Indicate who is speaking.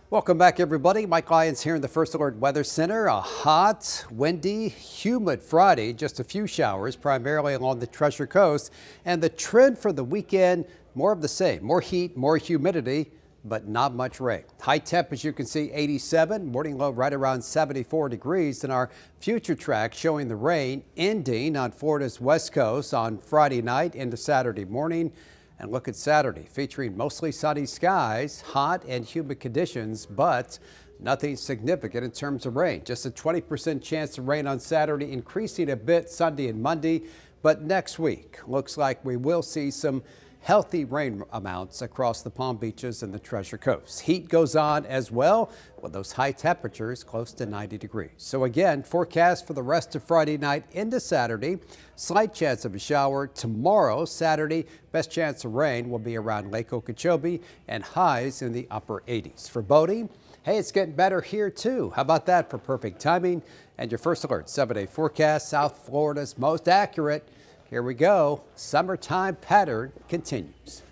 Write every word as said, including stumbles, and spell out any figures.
Speaker 1: Welcome back, everybody. Mike Lyons here in the First Alert Weather Center. A hot, windy, humid Friday. Just a few showers, primarily along the Treasure Coast. And the trend for the weekend, more of the same. More heat, more humidity, but not much rain. High temp, as you can see, eighty-seven. Morning low right around seventy-four degrees. And our future track showing the rain ending on Florida's west coast on Friday night into Saturday morning. And look at Saturday, featuring mostly sunny skies, hot and humid conditions, but nothing significant in terms of rain. Just a twenty percent chance of rain on Saturday, increasing a bit Sunday and Monday. But next week, looks like we will see some healthy rain amounts across the Palm Beaches and the Treasure Coast. Heat goes on as well with those high temperatures close to ninety degrees. So again, forecast for the rest of Friday night into Saturday. Slight chance of a shower tomorrow, Saturday. Best chance of rain will be around Lake Okeechobee and highs in the upper eighties. For boating, hey, it's getting better here too. How about that for perfect timing? And your First Alert seven day forecast, South Florida's most accurate. Here we go. Summertime pattern continues.